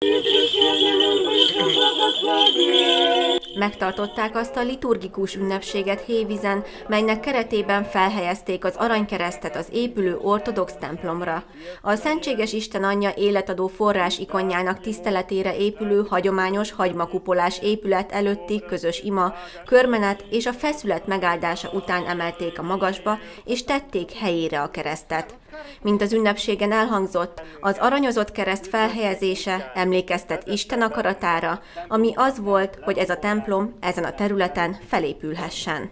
Megtartották azt a liturgikus ünnepséget Hévízen, melynek keretében felhelyezték az aranykeresztet az épülő ortodox templomra. A Szentséges Isten Anyja életadó forrás ikonjának tiszteletére épülő hagyományos hagymakupolás épület előtti közös ima, körmenet és a feszület megáldása után emelték a magasba, és tették helyére a keresztet. Mint az ünnepségen elhangzott, az aranyozott kereszt felhelyezése emlékeztet Isten akaratára, ami az volt, hogy ez a templom ezen a területen felépülhessen.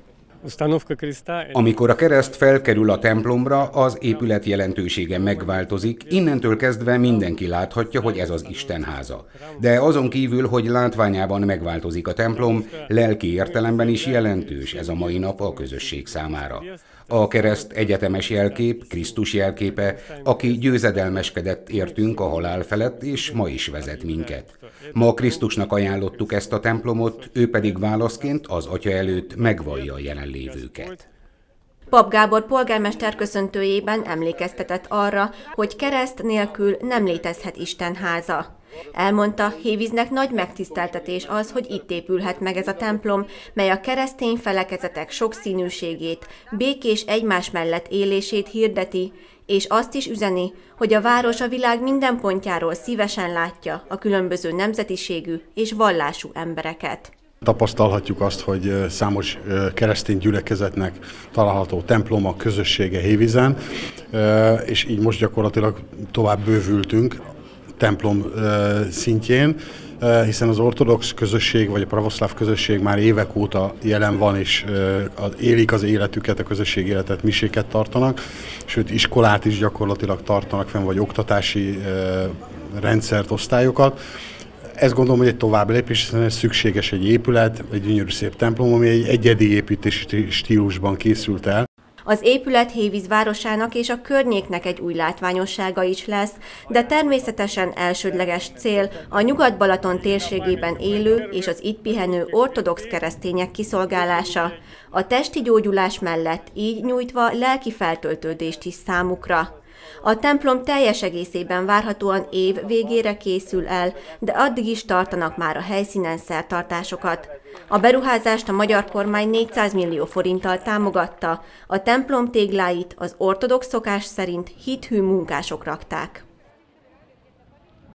Amikor a kereszt felkerül a templomra, az épület jelentősége megváltozik, innentől kezdve mindenki láthatja, hogy ez az Istenháza. De azon kívül, hogy látványában megváltozik a templom, lelki értelemben is jelentős ez a mai nap a közösség számára. A kereszt egyetemes jelkép, Krisztus jelképe, aki győzedelmeskedett értünk a halál felett, és ma is vezet minket. Ma Krisztusnak ajánlottuk ezt a templomot, ő pedig válaszként az Atya előtt megvallja a jelenlévőket. Pap Gábor polgármester köszöntőjében emlékeztetett arra, hogy kereszt nélkül nem létezhet Isten háza. Elmondta, Hévíznek nagy megtiszteltetés az, hogy itt épülhet meg ez a templom, mely a keresztény felekezetek sokszínűségét, békés egymás mellett élését hirdeti, és azt is üzeni, hogy a város a világ minden pontjáról szívesen látja a különböző nemzetiségű és vallású embereket. Tapasztalhatjuk azt, hogy számos keresztény gyülekezetnek található temploma, közössége Hévízen, és így most gyakorlatilag tovább bővültünk templom szintjén, hiszen az ortodox közösség vagy a pravoszláv közösség már évek óta jelen van, és élik az életüket, a közösség életet, miséket tartanak, sőt iskolát is gyakorlatilag tartanak fenn, vagy oktatási rendszert, osztályokat. Ezt gondolom, hogy egy tovább lépés, hiszen szükséges egy épület, egy gyönyörű szép templom, ami egy egyedi építési stílusban készült el. Az épület Hévíz városának és a környéknek egy új látványossága is lesz, de természetesen elsődleges cél a Nyugat-Balaton térségében élő és az itt pihenő ortodox keresztények kiszolgálása, a testi gyógyulás mellett így nyújtva lelki feltöltődést is számukra. A templom teljes egészében várhatóan év végére készül el, de addig is tartanak már a helyszínen szertartásokat. A beruházást a magyar kormány 400 millió forinttal támogatta, a templom tégláit az ortodox szokás szerint hithű munkások rakták.